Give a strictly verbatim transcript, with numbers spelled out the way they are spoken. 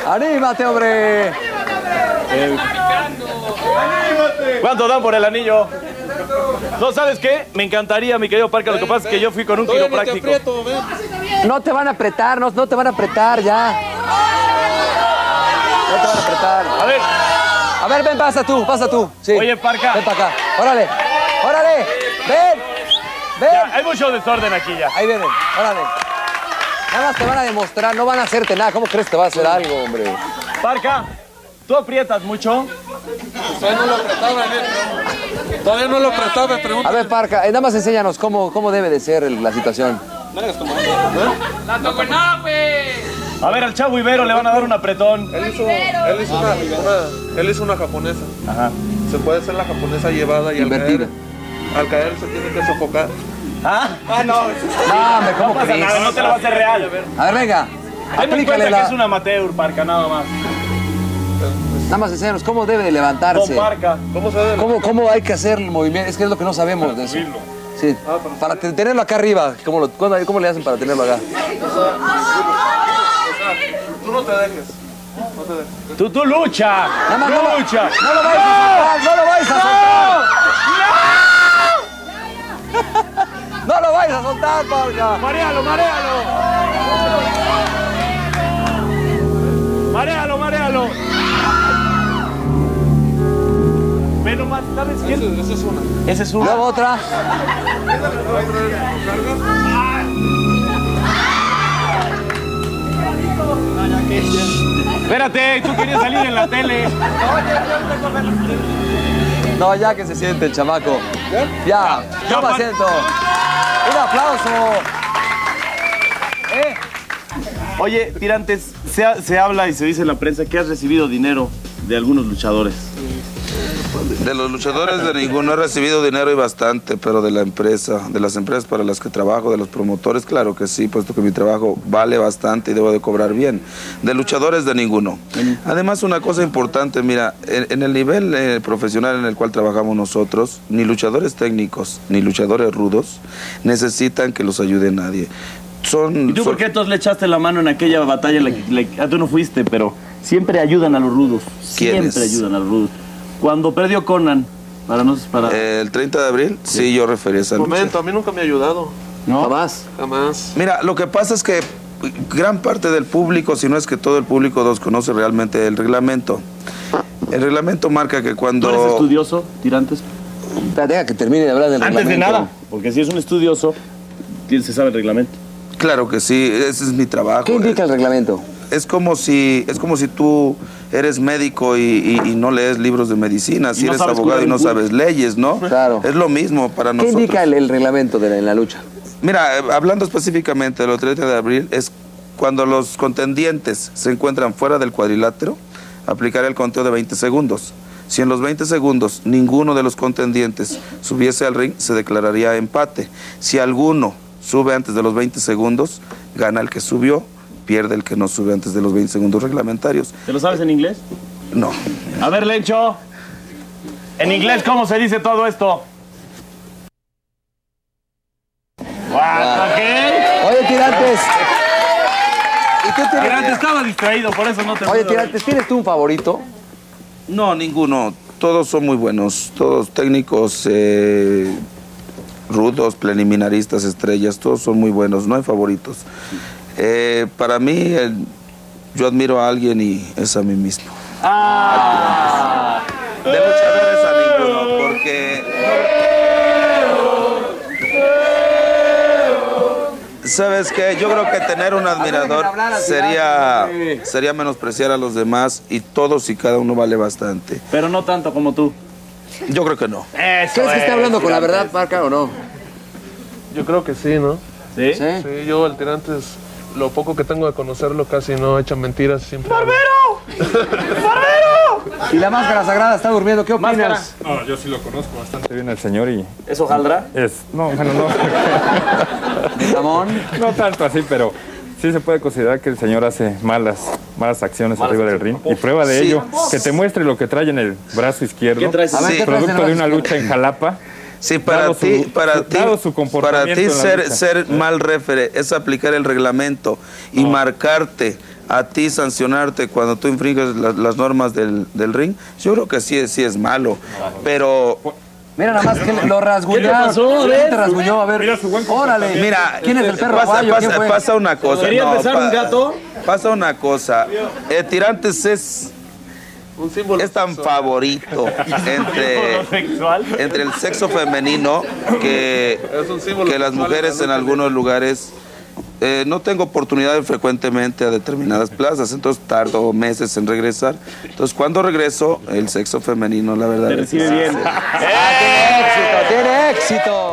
¡Anímate, hombre! Eh, ¿Cuánto dan por el anillo? ¿No sabes qué? Me encantaría, mi querido Parca. Lo que pasa es que yo fui con un quiropráctico. No te van a apretar, no, no te van a apretar ya. No te van a apretar. A ver. A ver, ven, pasa tú, pasa tú. Sí. Oye, Parca. Ven para acá. Órale, órale. Ven, ven. Ya, hay mucho desorden aquí ya. Ahí vienen, órale. Nada más te van a demostrar, no van a hacerte nada. ¿Cómo crees que va a hacer algo, hombre? Parca, ¿tú aprietas mucho? Todavía no lo apretaba, Todavía no lo apretaba, pregunta. A ver, Parca, eh, nada más enséñanos cómo, cómo debe de ser el- la situación. A ver, al Chavo Ibero le van a dar un apretón. Él hizo, él hizo, una, una, él hizo una japonesa. Ajá. Se puede hacer la japonesa llevada y al Invertida. caer, al caer se tiene que sofocar. ¿Ah? Ah, no. No, hombre, ¿cómo No pasa crees? nada, no te lo va a hacer real. A ver, venga. Ten en Aplícale cuenta que la... es un amateur, Parca, nada más. Nada más enséñanos cómo debe de levantarse. Con Parca. ¿Cómo se debe? ¿Cómo, ¿Cómo hay que hacer el movimiento? Es que es lo que no sabemos de eso. Sí. Para te- tenerlo acá arriba. ¿Cómo, lo, cuándo- ¿Cómo le hacen para tenerlo acá? Tú no te dejes. No te dejes. Tú, tú lucha. Nada más, no lo- Lucha. No lo vais a soltar, no lo vais a soltar. No lo vais a soltar, Parca. Marealo, marealo. Marealo, marealo. Ve nomás, ¿sabes quién? Esa es una. Ese es un... Luego otra. Espérate, tú querías salir en la tele. No, ya que se siente el chamaco. Ya, Ya, toma Par- asiento. Un aplauso. Eh. Oye, Tirantes, se, ha- se habla y se dice en la prensa que has recibido dinero de algunos luchadores. De los luchadores de ninguno he recibido dinero y bastante, pero de la empresa, de las empresas para las que trabajo, de los promotores, claro que sí, puesto que mi trabajo vale bastante y debo de cobrar bien. De luchadores de ninguno. Además, una cosa importante, mira, en, en el nivel eh, profesional en el cual trabajamos nosotros, ni luchadores técnicos, ni luchadores rudos necesitan que los ayude nadie. Son, ¿Y tú son- por qué entonces le echaste la mano en aquella batalla? En la que, le- ah, tú no fuiste, pero siempre ayudan a los rudos. ¿Quiénes? Siempre ayudan a los rudos. Cuando perdió Conan, para nosotros, para... el treinta de abril, sí, yo referí a esa lucha. Momento, a mí nunca me ha ayudado. ¿No? Jamás. Jamás. Mira, lo que pasa es que gran parte del público, si no es que todo el público desconoce realmente el reglamento. El reglamento marca que ¿Tú cuando... eres estudioso, Tirantes? Espérate, deja que termine de hablar del Antes de reglamento. nada, porque si es un estudioso, se sabe el reglamento. Claro que sí, ese es mi trabajo. ¿Qué indica el reglamento? Es como si, es como si tú eres médico y, y- y no lees libros de medicina, si no eres sabes abogado curar y no un culo. sabes leyes, ¿no? Claro. Es lo mismo para ¿Qué nosotros. indica el, el reglamento de la, en la lucha? Mira, eh, hablando específicamente del treinta de abril, es cuando los contendientes se encuentran fuera del cuadrilátero, aplicar el conteo de veinte segundos. Si en los veinte segundos ninguno de los contendientes subiese al ring, se declararía empate. Si alguno sube antes de los veinte segundos, gana el que subió, pierde el que no sube antes de los veinte segundos reglamentarios. ¿Te lo sabes en inglés? No. A ver, Lencho. En inglés, ¿cómo se dice todo esto? What, ok. Oye, Tirantes. ¿Y tú Tirantes, tienes... estaba distraído, por eso no te Oye, puedo- Tirantes, ¿tienes tú un favorito? No, ninguno. Todos son muy buenos. Todos técnicos, eh, rudos, preliminaristas, estrellas, todos son muy buenos. No hay favoritos. Eh, para mí, el- yo admiro a alguien y es a mí mismo. Ah. De luchadores a ninguno, porque... ¿Sabes qué? Yo creo que tener un admirador sería, sería menospreciar a los demás y todos y cada uno vale bastante. Pero no tanto como tú. Yo creo que no. Eso ¿Crees que es, está hablando con la Tirantes. verdad, Parca, o no? Yo creo que sí, ¿no? ¿Sí? ¿Sí? Sí, yo al Tirantes, lo poco que tengo de conocerlo, casi no echa mentiras. Siempre Y la máscara sagrada está durmiendo, ¿qué opinas? Máscara. No, yo sí lo conozco bastante bien al señor y ¿Eso jaldrá? es... No, bueno, no. Ramón. No tanto así, pero sí se puede considerar que el señor hace malas, malas acciones Malas arriba del ring. acciones. Y prueba de Sí. ello, que te muestre lo que trae en el brazo izquierdo. ¿Qué traes? A ver, Sí. ¿qué traes en el Producto de una brazo lucha en Jalapa. Sí, para Dado ti, su- para su- ti, dado su comportamiento para ti en la ser, lucha. ser mal refere es aplicar el reglamento y marcarte a ti, sancionarte cuando tú infringes la- las normas del, del ring. Yo creo que sí, es- sí es malo, pero Mira nada más que lo rasguñó. ¿Qué te pasó? A ¿Quién ver. te rasguñó? A ver. Mira su buen Órale. mira, ¿Quién es el perro pasa, aguayo? ¿Quién pasa- fue? pasa una cosa. ¿Quería no, empezar un gato? Pasa una cosa. Eh, Tirantes es Un símbolo es tan sexual. favorito entre, Sexual. entre el sexo femenino que, Es un símbolo que las sexual mujeres la en lucha algunos lugares eh, no tengo oportunidad de ir frecuentemente a determinadas plazas, entonces tardo meses en regresar. Entonces cuando regreso, el sexo femenino, la verdad, Te es- recibe bien. ¡Tiene éxito! ¡Tiene éxito!